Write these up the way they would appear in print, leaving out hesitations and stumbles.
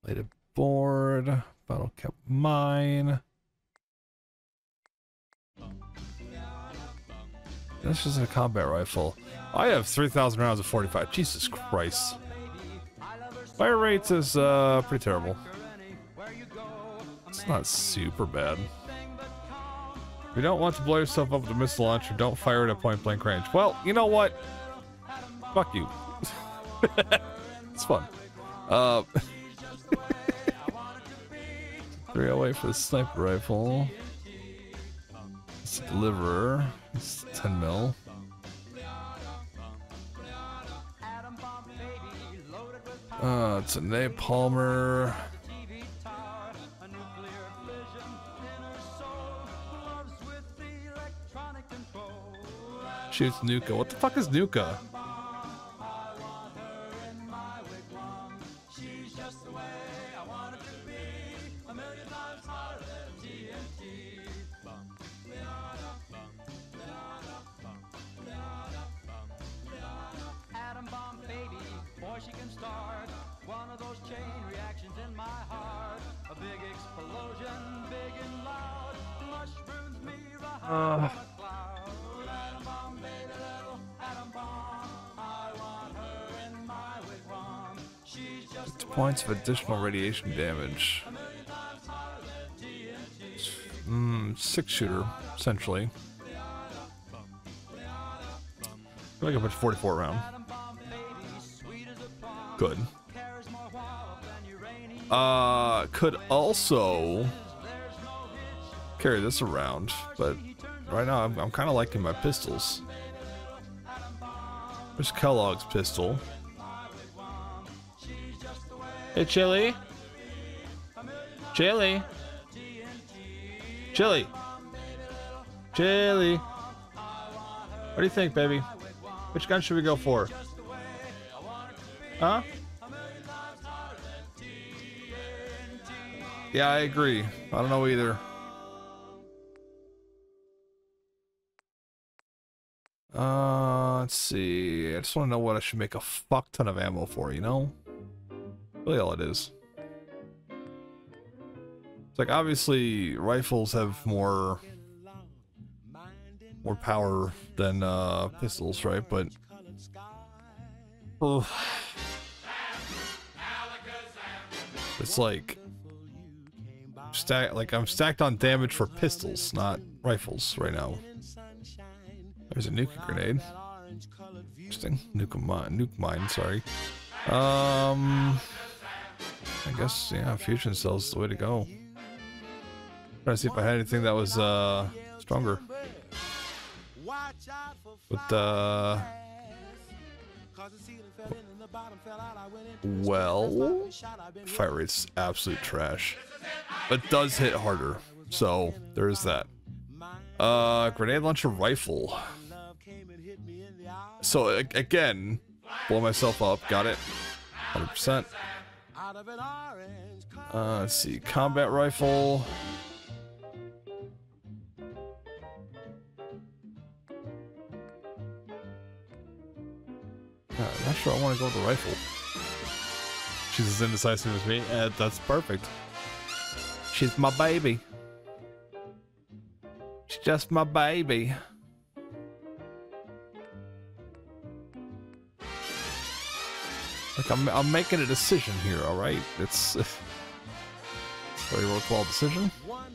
Plated board, bottle cap mine. That's just a combat rifle. I have 3,000 rounds of 45. Jesus Christ. Fire rate is pretty terrible. It's not super bad. If you don't want to blow yourself up with a missile launcher, don't fire it at point blank range. Well, you know what? Fuck you. It's fun. 308 for the sniper rifle. It's a deliverer. It's 10 mil. It's a napalmer. Shoots Nuka. What the fuck is Nuka? Points of additional radiation damage. 6-shooter, essentially. I feel like I put 44 around. Good. Could also carry this around, but right now I'm kind of liking my pistols. There's Kellogg's pistol. Hey, Chili. Chili. Chili. Chili. What do you think, baby? Which gun should we go for? Huh? Yeah, I agree. I don't know either. Let's see. I just want to know what I should make a fuck ton of ammo for, you know? Really all it is. It's like, obviously rifles have more power than pistols, right? But it's like I'm stacked on damage for pistols, not rifles right now. There's a nuke grenade. Interesting. Nuke mine, sorry. I guess, yeah, fusion cells is the way to go. Trying to see if I had anything that was stronger. But well, fire rate's absolute trash, but does hit harder, so there is that. Grenade launcher rifle. So again, blow myself up, got it, 100%. Let's see, combat rifle. I'm not sure I want to go with the rifle. She's as indecisive as me. That's perfect. She's my baby. She's just my baby. Like, I'm making a decision here, all right? It's a very worthwhile decision,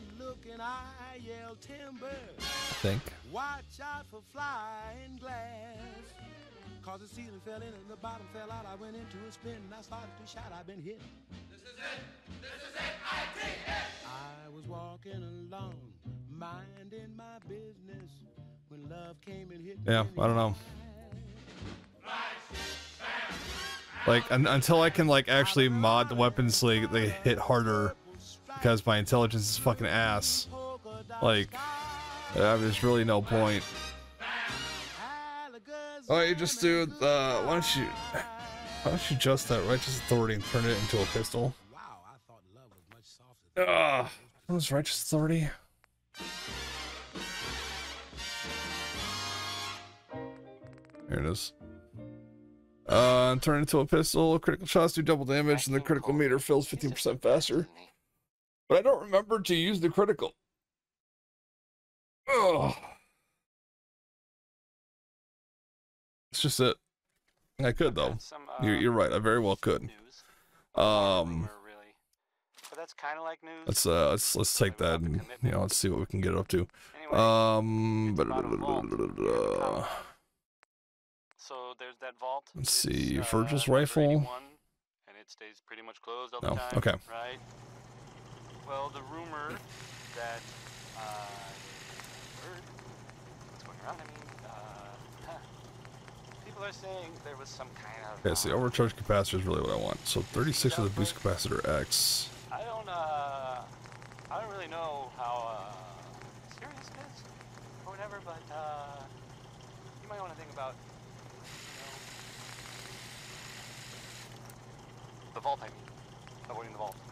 I think. Watch out for flying glass. Cause the ceiling fell in and the bottom fell out. I went into a spin and I started to shout. I've been hit. This is it. This is it. I take it. I was walking along, minding my business, when love came and hit me. Yeah, I don't know. Like, until I can, like, actually mod the weapons so they hit harder, because my intelligence is fucking ass. Like, there's really no point. Oh, you just do the, why don't you adjust that righteous authority and turn it into a pistol? What was righteous authority? Here it is. Turn into a pistol. Critical shots do double damage, and the critical meter fills 15% faster. But I don't remember to use the critical. Oh, it's just it. I could though. You're right. I very well could. But that's kind of like news. Let's take that and let's see what we can get it up to. So there's that vault. Let's see, Virgil's rifle. And it stays pretty much closed all the time. Okay. Right. Well, the rumor that what's going around? I mean, people are saying there was some kind of. Okay, so the overcharge capacitor is really what I want. So 36 of the boost capacitor X. I don't really know how serious it is or whatever, but you might want to think about the vault. I mean, avoiding the vault.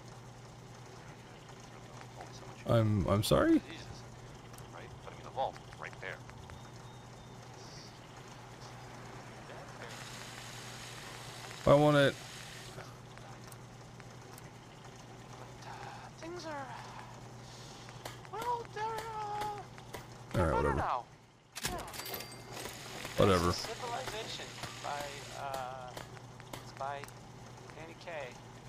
I'm sorry? Jesus. Right? But I mean the vault right there. I want it. Things are well, they're alright, whatever. Now. Yeah. Whatever. Civilization it's by Danny Kaye.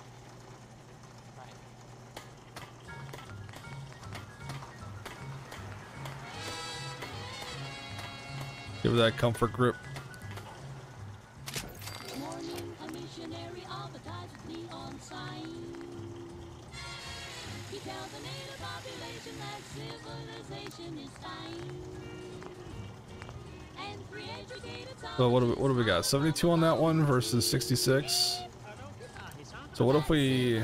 Give it that comfort grip. Morning, a missionary advertised with neon sign. He tells the native population that civilization is time. And free educated. So what do we got? 72 on that one versus 66. So what if we?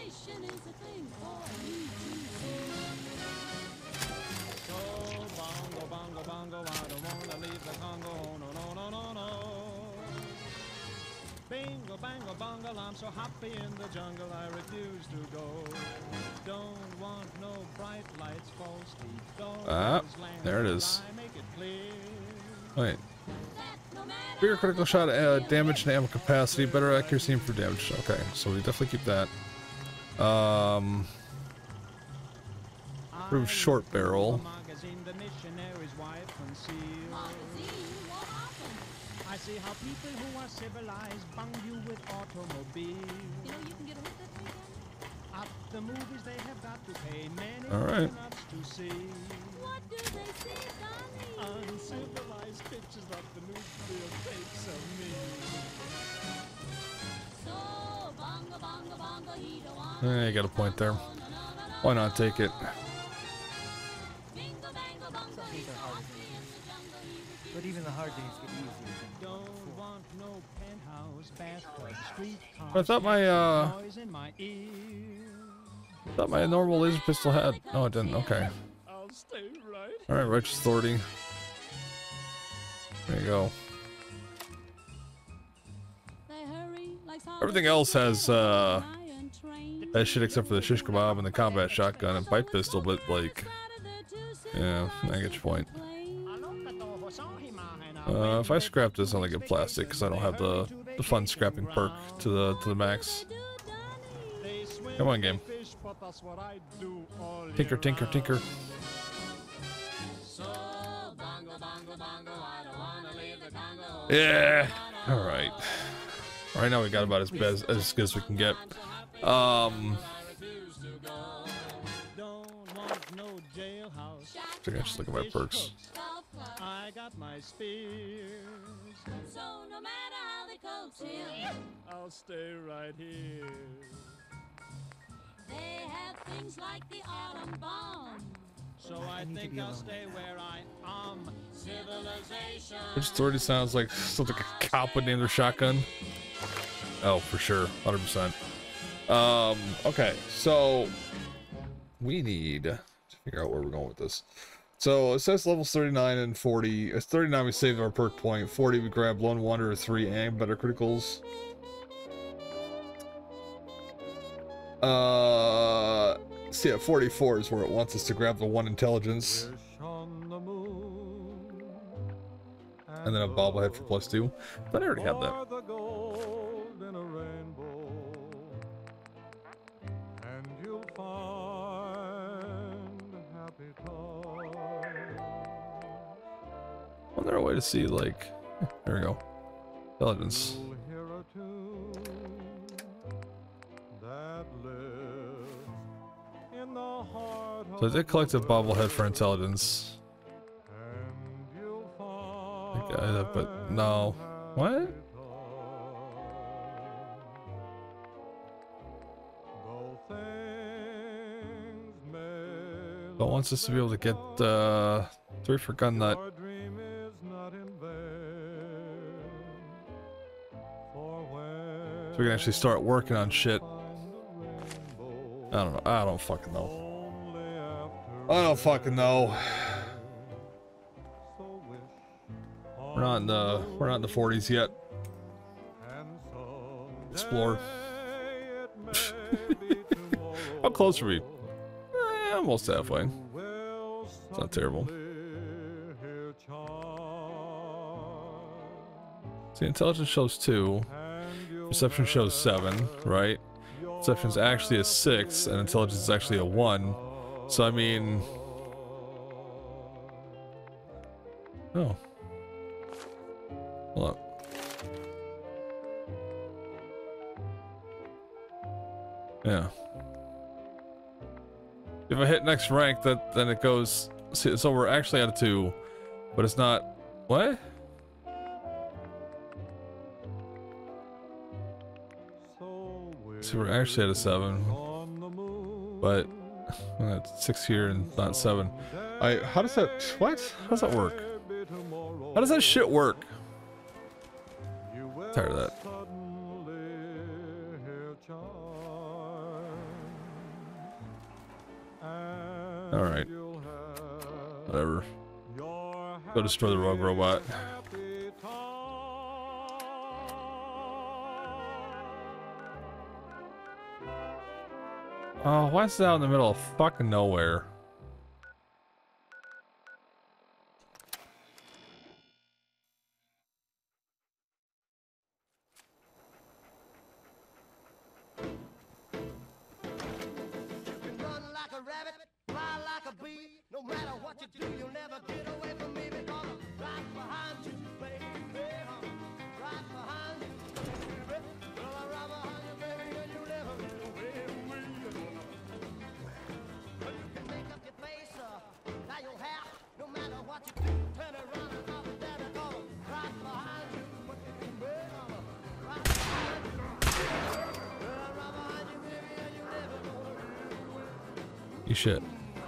I'm so happy in the jungle, I refuse to go. Don't want no bright lights, false teeth. There it is. Wait. Bigger critical shot, damage and ammo capacity, better accuracy and for damage. Okay, so we definitely keep that. Improved short barrel. I see how people who are civilized bung you with automobiles. You know, you can get a hook that At the movies they have got to pay many right. to see. What do they see, Donnie? Uncivilized pictures of the nuclear takes of me. So, bongo, bongo, bongo, he don't want. You got a point there. Why not take it? Bingo, bango, bongo, he's so happy in the jungle, he refused. But even the hard days get easier. Don't want no penthouse, bathtub, street car. I thought noise in my ear. thought my normal laser pistol had. No, it didn't. Okay. I'll stay right. All right, Righteous Authority. There you go. They hurry like Everything else has that shit except for the shish kebab and the combat shotgun and pipe pistol, but like, yeah, I get your point. If I scrap this, I only get plastic because I don't have the fun scrapping perk to the max. Come on, game. Tinker, tinker, tinker. Yeah. All right. Right now we got about as good as we can get. So I can just look at my perks. I got my spears. So no matter how they coax him, I'll stay right here. they have things like the atom bomb. So I think I'll stay where I am. Civilization. Righteous Authority sounds like something like a cop would name their shotgun. Oh, for sure, 100%. Okay, so we need to figure out where we're going with this. So it says levels 39 and 40. It's 39 we saved our perk point. 40 we grab 1 wonder, 3 and better criticals. See, at 44 is where it wants us to grab the 1 intelligence. And then a bobblehead for +2. But I already have that. Wasn't there a way to see, like, there we go. Intelligence. So I did collect a bobblehead for intelligence. But no. What? But wants us to be able to get 3 for gun nut. So we can actually start working on shit. I don't know. I don't fucking know. I don't fucking know. We're not in the 40s yet. Explore. How close are we? Almost halfway. It's not terrible. See, intelligence shows 2. Perception shows 7, right? Perception's actually a 6, and intelligence is actually a 1. So I mean... Oh. Hold up. Yeah. If I hit next rank, then it goes... See, so we're actually at a 2, but it's not... What? So we're actually at a 7, but it's 6 here and not 7. How does that... What? How does that work? How does that shit work? I'm tired of that. Alright. Whatever. Go destroy the rogue robot. Oh, why is it out in the middle of fucking nowhere? You shit.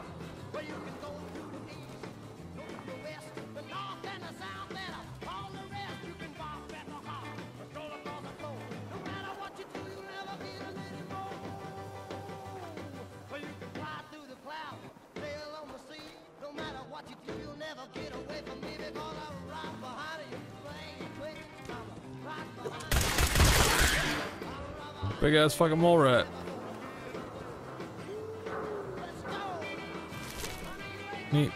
Big ass fucking mole rat. Neat.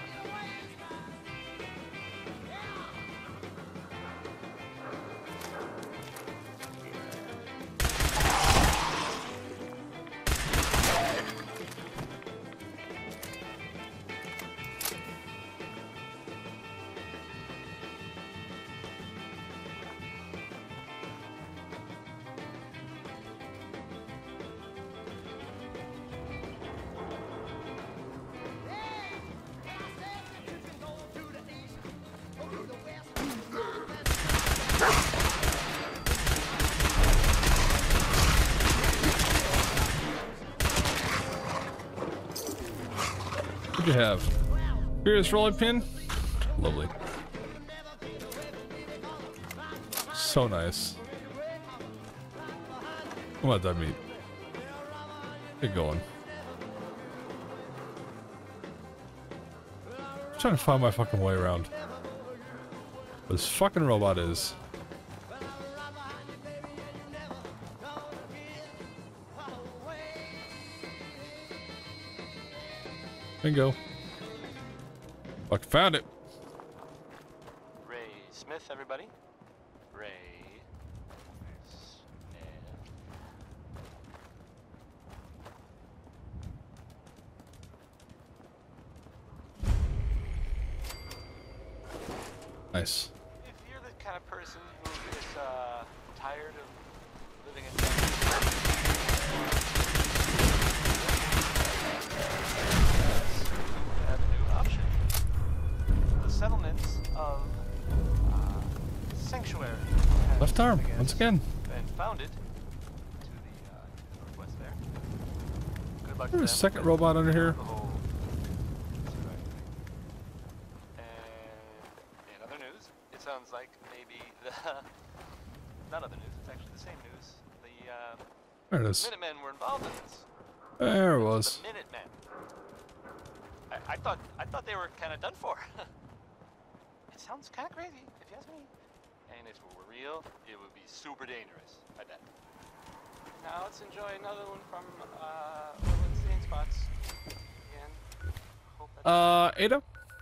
What'd you have? Furious rolling pin? Lovely. So nice. Come on, that meat. Get going. I'm trying to find my fucking way around. Where this fucking robot is. Bingo. Fucking found it. Ray Smith, everybody. Ray Smith. Nice. If you're the kind of person who is tired of living in you have a new option. The settlements of Sanctuary. Left arm, once again. And founded to the northwest there. Good luck to There's a them. second robot under here. Oh. And in other news, it sounds like maybe the not other news, it's actually the same news. The There it is. Minutemen were involved in this. There it was. The Minutemen. I thought they were kind of done for. It sounds kind of crazy, if you ask me. And if it were real, it would be super dangerous. I bet. Now let's enjoy another one from Orland's Stain Spots. Again. Hope that's Ada?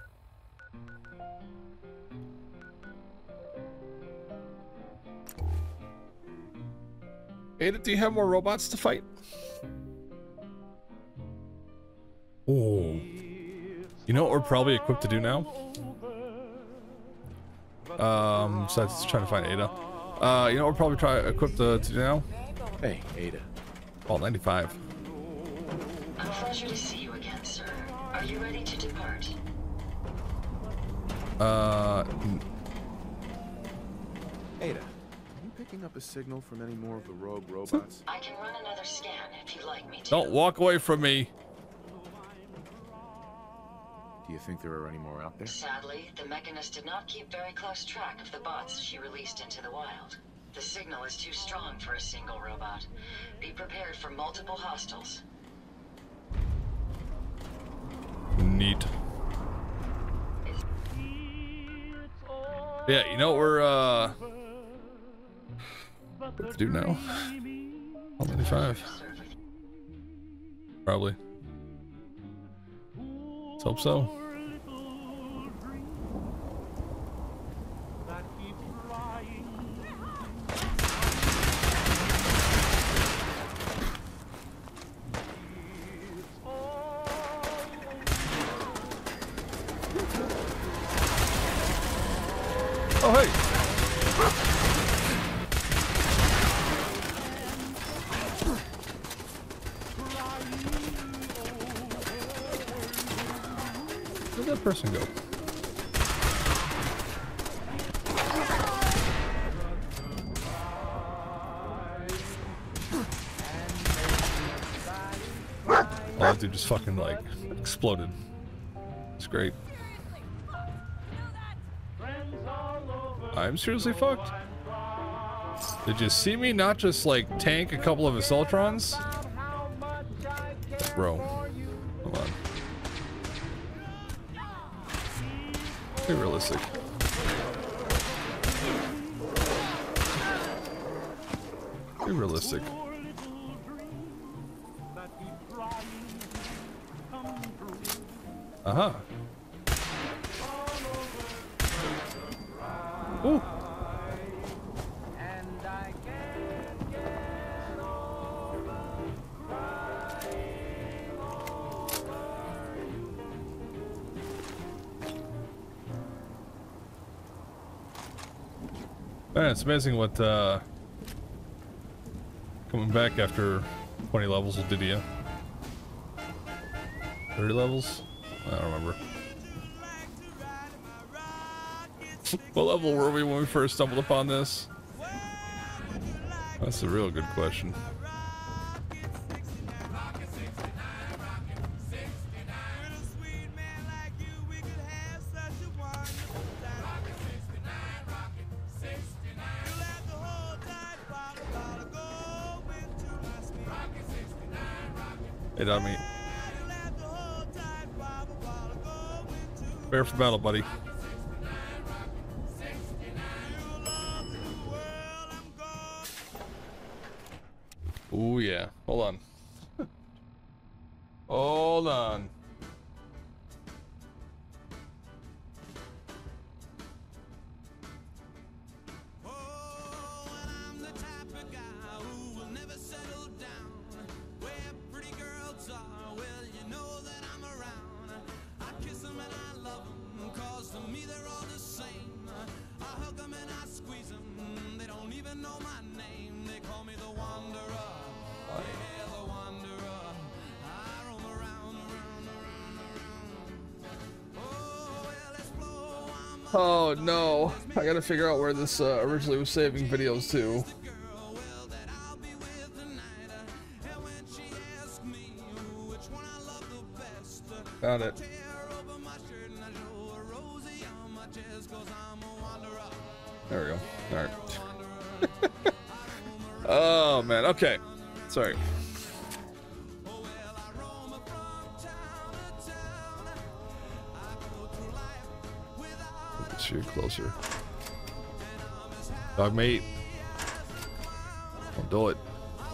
Ada, do you have more robots to fight? Oh. You know what we're probably equipped to do now? Besides trying to find Ada. You know what we're probably equipped to do now? Hey, Ada. Vault 95. A pleasure to see you again, sir. Are you ready to depart? Ada, are you picking up a signal from any more of the rogue robots? I can run another scan if you'd like me to. Don't walk away from me. Do you think there are any more out there? Sadly, the Mechanist did not keep very close track of the bots she released into the wild. The signal is too strong for a single robot. Be prepared for multiple hostiles. Neat. Yeah, you know what we're what to do now? Vault 95. Probably. Let's hope so. Oh, hey! Where'd that person go? Oh, that dude just fucking, like, exploded. It's great. I'm seriously fucked. Did you see me not just like tank a couple of Assaultrons? Bro, hold on. Be realistic. Be realistic. Uh-huh. Ooh. Man, it's amazing what coming back after 20 levels will do to you. 30 levels? I don't remember. What level were we when we first stumbled upon this? That's a real good question. Hey, Dummy. Prepare for battle, buddy. Oh yeah, hold on. Hold on. Oh no, I gotta figure out where this originally was saving videos to. Got it. There we go. All right. Oh man. Okay. Sorry. Get you closer. Dog mate. Don't do it.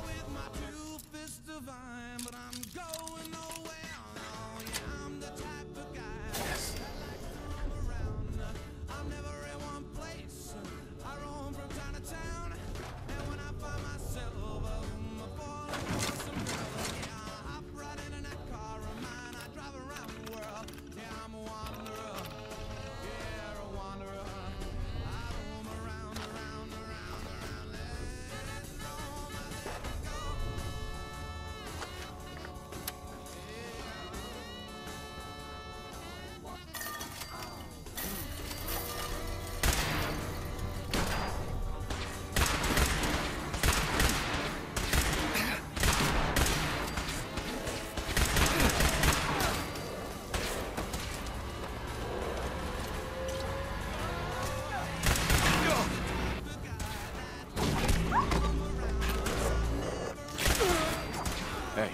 Hey.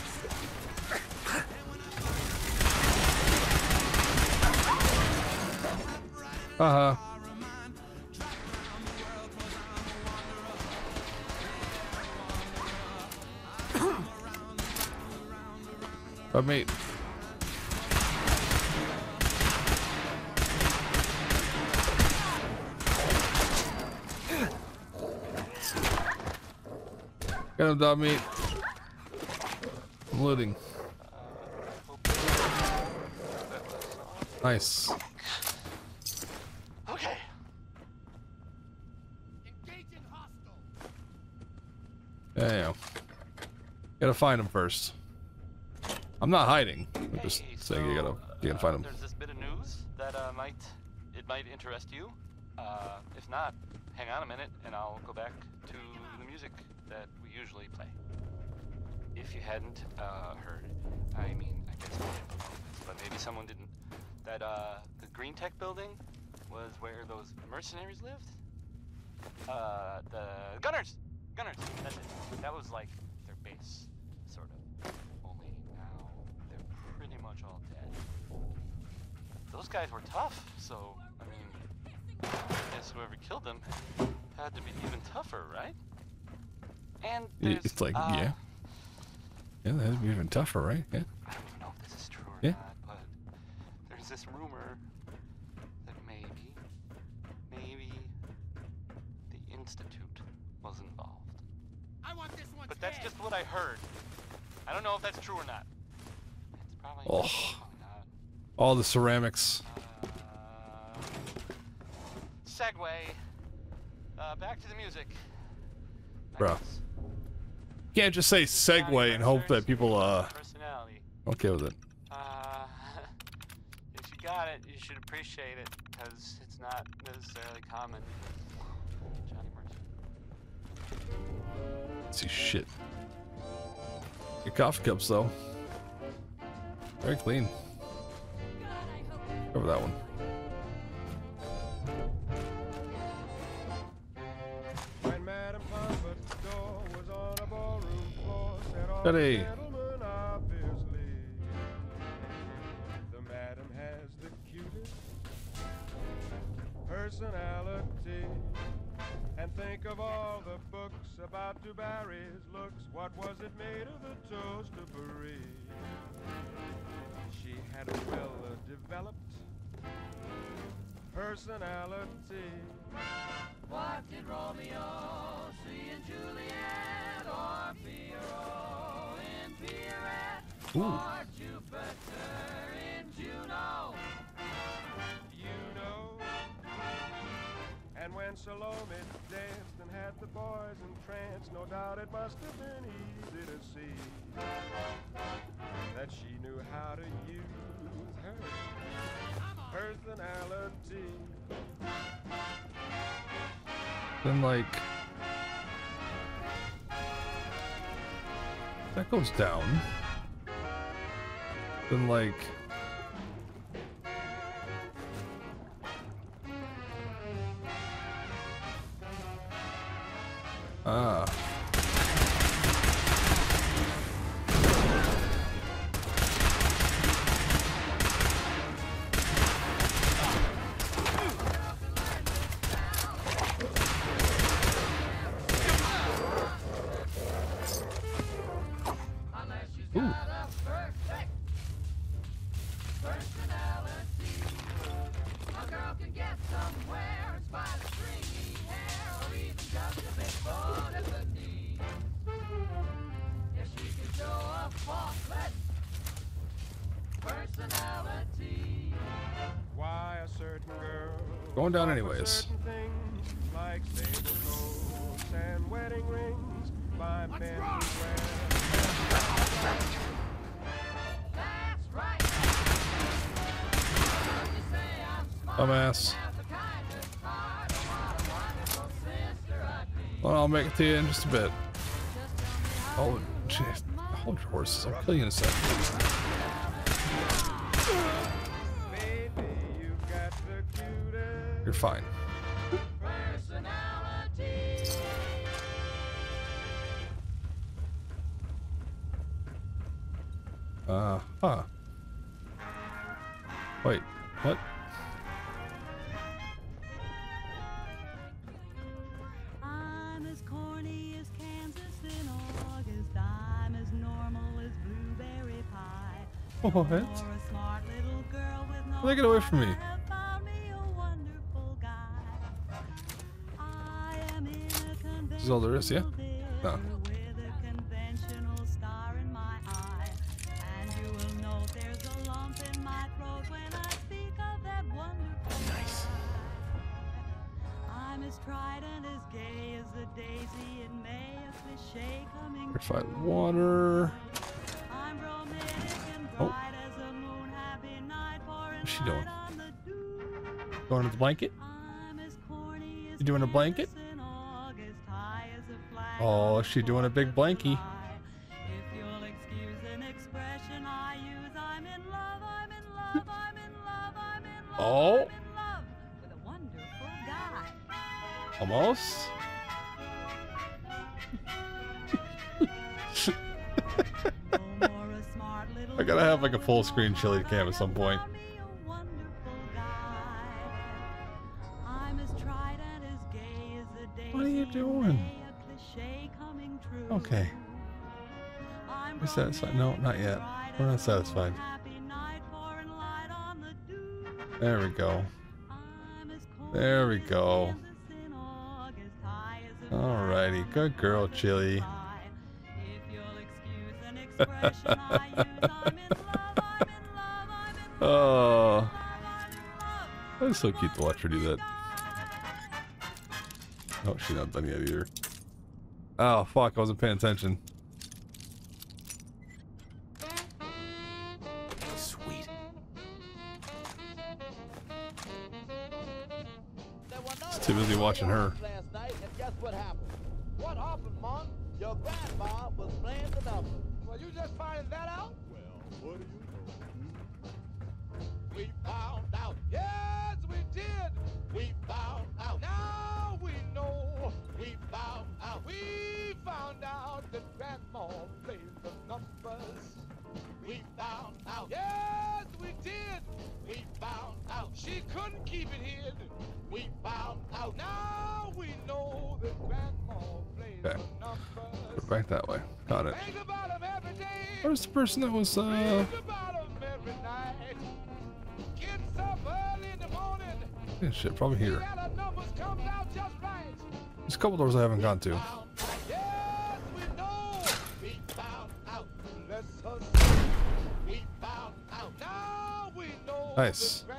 Uh-huh. But mate. Got him, dog meat. I'm looting. Nice. Okay. Damn. Gotta find him first. I'm not hiding. I'm just saying you gotta find him. There's this bit of news that might interest you. If not, hang on a minute and I'll go back to the music that we usually play. If you hadn't heard, I mean, I guess you did, but maybe someone didn't. That the Green Tech building was where those mercenaries lived. The Gunners. That's it. That was like their base, sort of. Only now they're pretty much all dead. Those guys were tough, so I mean, I guess whoever killed them had to be even tougher, right? And It's like, yeah. Yeah, that'd be even tougher, right? Yeah. I don't even know if this is true or Yeah. not, but there's this rumor that maybe the Institute was involved. But that's just what I heard. I don't know if that's true or not. It's probably, Oh. probably not. All the ceramics. Segue. Back to the music. Bro. Can't just say segue and hope that people Personality. okay with it. If you got it, you should appreciate it, because it's not necessarily common. Johnny Mercer. See shit. Your coffee cups though. Very clean. Cover that one. When Madame Pompadour was on a ballroom floor, said all Daddy. the gentlemen obviously, the madam has the cutest personality. And think of all the books about Du Barry's looks. What was it made of the toast of Paris? She had a well-developed personality. What did Romeo see in Juliet, or Pierrot in Pierrette, or Jupiter in Juno? You know. And when Salome danced and had the boys entranced, no doubt it must have been easy to see that she knew how to use her personality. Then like that goes down. Then like ah. Why a certain girl Going down for anyways. certain things, like stable clothes and wedding rings by men who wear. Dumbass. Well, I'll make it to you in just a bit. Oh, jeez. Hold your horses. I'll kill you in a second. Baby, you've got the cutest You're fine. Huh. Wait, what? I'm as corny as Kansas in August. I'm as normal as blueberry pie. What? Or a smart little girl with no Take it away from me. heart. I have found me a wonderful guy. I am in a This is all there is, yeah? conventional No. dinner with a conventional star in my eye. And you will note there's a lump in my throat when I speak of that wonderful Nice. guy. I'm as tried and as gay as a daisy in May, a cliche coming Purified true. water. I'm romantic and Oh. bright as a moon, happy night for What's she doing? on the dew. Going to the blanket? I'm as corny as You doing a blanket? Kansas in August, high as a flag Oh, on she the doing a big 4th of blankie. July. If you'll excuse an expression I use, I'm in love, I'm in love, I'm in love, I'm in love, Oh. I'm in love with a wonderful guy. Almost. No more a smart little I gotta have like a girl full with screen no chili heart, cam I at some have point. found me a wonderful guy. I'm as tried and as gay as a daisy What are you in doing? May, a cliché coming true. Okay. I'm We're satisfied. No, not yet. We're not satisfied. happy night for and light on the dew. There we go. I'm as There we corny as go. Kansas in August, high as a Alrighty, flag good on girl, the 4th of Chili. July. If you'll excuse an expression I use, I'm in love, I'm in love, I'm in love, Oh, I'm in love. that's so cute to watch her do that. Oh, she's not done yet either. Oh, fuck, I wasn't paying attention. Sweet. Just too busy watching her. Last night, and guess what happened? What happened, Mom? Your grandma was playing the numbers. Well, you just finding that out? Well, what do you know? We found out. Yes, we did. We found out. Now we know. We found out. We found out that grandma plays the numbers. We found out. Yes, we did. We found out. She couldn't keep it hid. We found out. Now we know that grandma plays Okay. the numbers. We're back that way. Got it. Think about 'em every day. Where's the person that was, Think about 'em every night. Gets up early in the morning. yeah, shit, probably here. See that the numbers comes out just right. There's a couple doors I haven't gone to. Found out. Yes, we know. We found out. Let's hustle. We found out. Now we know. Nice. that